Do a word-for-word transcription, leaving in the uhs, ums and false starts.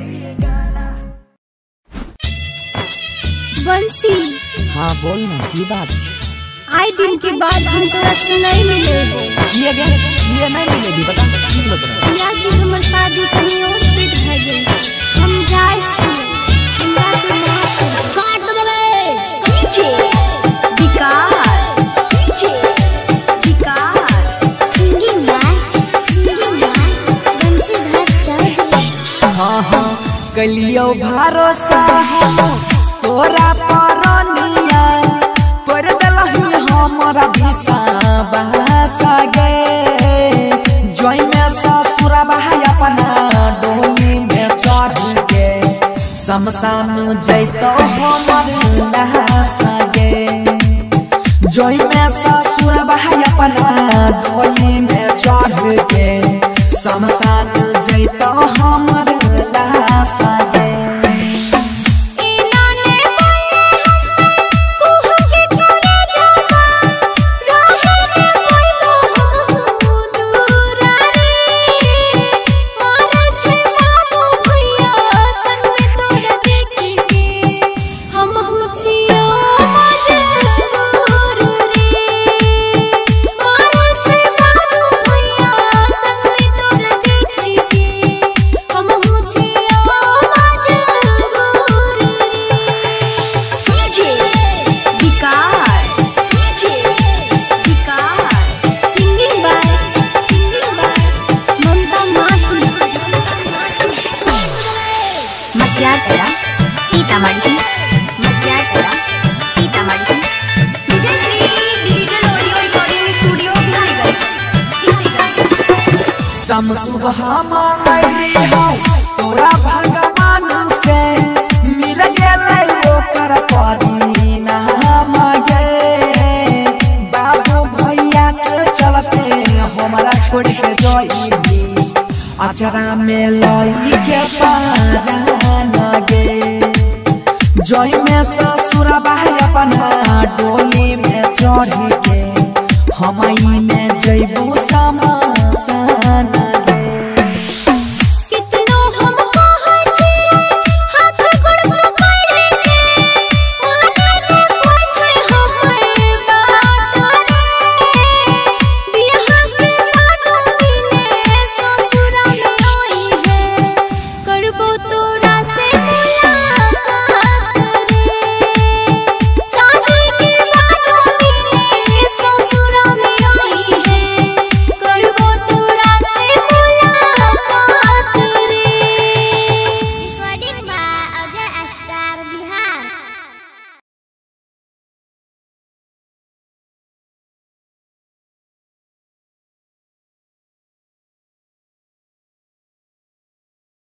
बंसी। हाँ बोल ना की बात। आई दिन के बाद हम तोरा से नहीं मिले किए गए किए नहीं मिले भी बता की बोल तोरा या कि हमर शादी कहीं और सेट भ गेल हम जाय छी हमरा के माफ काट देबे पीछे विकास पीछे Vikas singing by singing by Bansidhar Chaudhary. हाँ हाँ कलियो भरोसा तोरा परनिया कर देलही हमरा विश्वास गे जोई में ससुरा भाई अपना डोली में चढ़ के शमशान जैतो हमर लाश गे जोई में ससुरा भाई अपना डोली में चढ़ के शमशान जैतो हमर लाश गे। सुबह मांगली हो तोरा भगवान से मिल गेलै ओकर परीना मांगे बाबू भैया के चलते हमरा छोड़ के जइली अचरा में लई के पारा गे जई में ससुर भाई अपना डोली में चढ़ के हमई में जइबू शमशान